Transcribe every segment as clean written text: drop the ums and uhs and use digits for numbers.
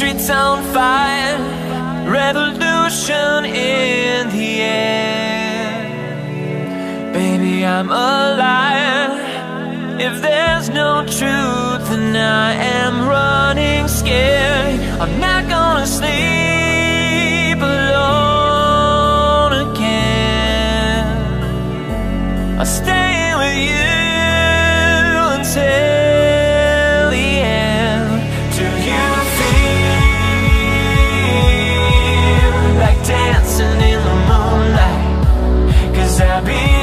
streets on fire, revolution in the air. Baby, I'm a liar. If there's no truth, then I am running scared. I'm not gonna sleep alone again. I'll stay with you until the end. Do you feel like dancing in the moonlight? 'Cause I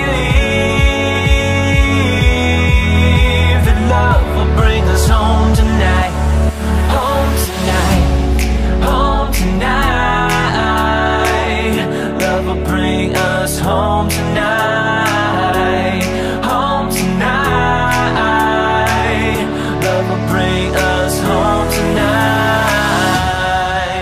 believe that love will bring us home tonight. Home tonight, home tonight. Love will bring us home tonight. Home tonight. Love will bring us home tonight.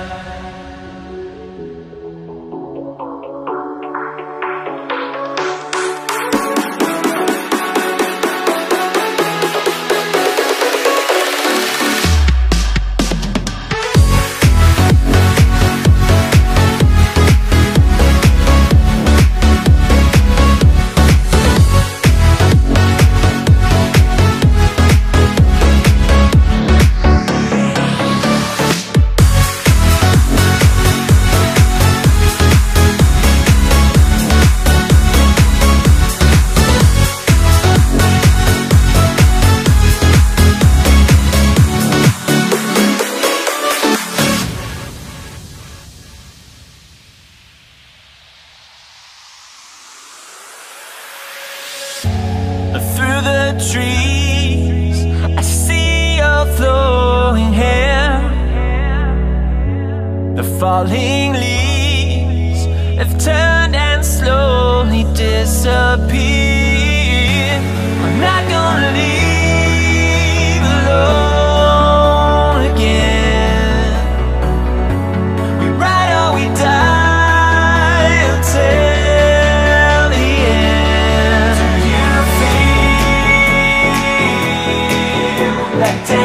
Through the trees, I see your flowing hair. The falling leaves have turned and slowly disappeared. I'm not gonna leave alone again. We ride or we die until the end. Do you feel like